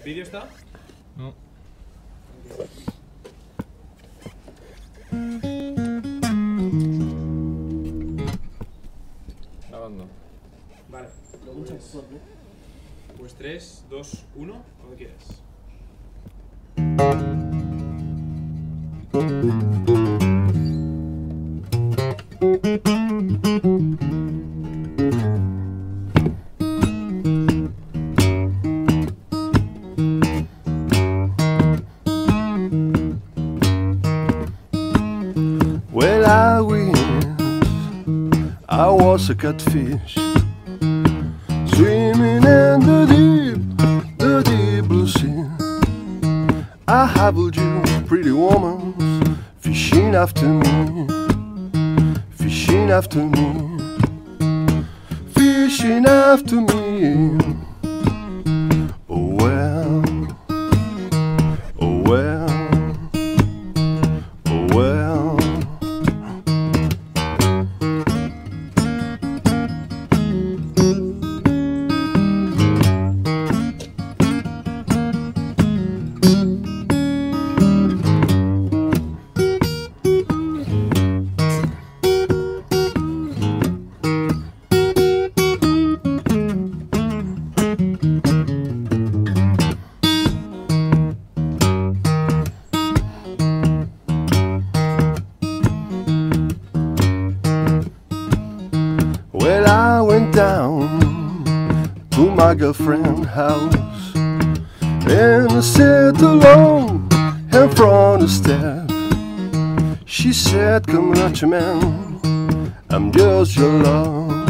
¿Vídeo está? No. Grabando. Vale. Pues 3, 2, 1, cuando quieras. Well, I wish I was a catfish swimming in the deep blue sea. I have you, pretty woman, fishing after me, fishing after me, fishing after me. Oh well, oh well, oh well. Well, I went down to my girlfriend's house and I sat alone in front of the step. She said, "Come on, man, I'm just your love,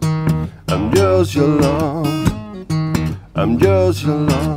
I'm just your love, I'm just your love."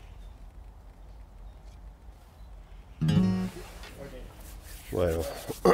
Bueno.